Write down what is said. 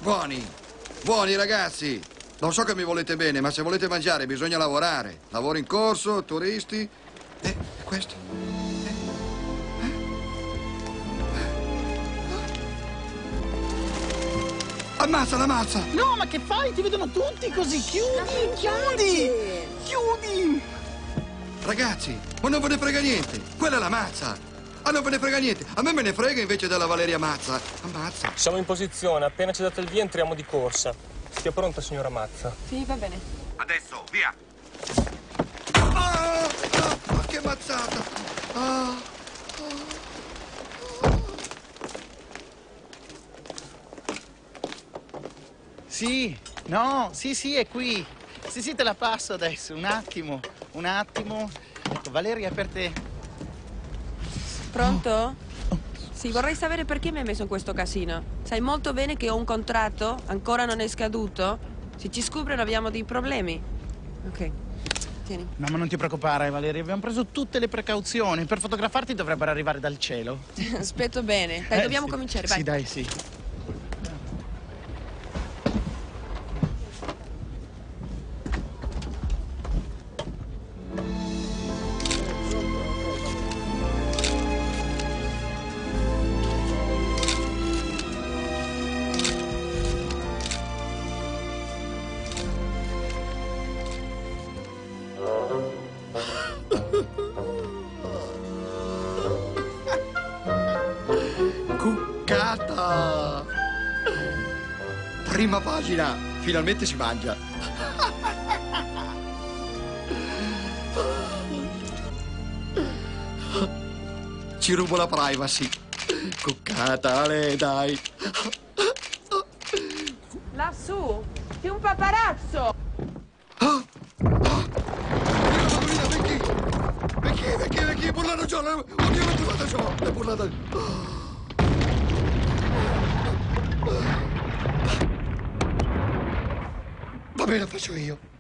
Buoni, buoni ragazzi. Lo so che mi volete bene, ma se volete mangiare bisogna lavorare. Lavoro in corso, turisti. Questo? Ammazza la mazza! No, ma che fai? Ti vedono tutti così. Chiudi! Ragazzi, ma non ve ne frega niente. Quella è la mazza. Ah, non ve ne frega niente. A me ne frega invece della Valeria Mazza. Ammazza. Siamo in posizione. Appena ci date il via entriamo di corsa. Stia pronta, signora Mazza. Sì, va bene. Adesso, via! Che mazzata! Sì, no, sì, è qui. Sì, te la passo adesso. Un attimo. Ecco, Valeria, per te. Pronto? Sì, vorrei sapere perché mi hai messo in questo casino. Sai molto bene che ho un contratto, ancora non è scaduto. Se ci scoprono abbiamo dei problemi. Ok, tieni. No, ma non ti preoccupare, Valeria. Abbiamo preso tutte le precauzioni. Per fotografarti dovrebbero arrivare dal cielo. Aspetto bene. Dai, dobbiamo sì. cominciare, vai. Sì, dai, sì. Cuccata! Prima pagina, finalmente si mangia. Ci rubo la privacy. Cuccata, Ale, dai. Lassù, c'è un paparazzo! Perché? Burlano già! Oddio, l'ho burlata già! L'ho burlata... Va bene, lo faccio io.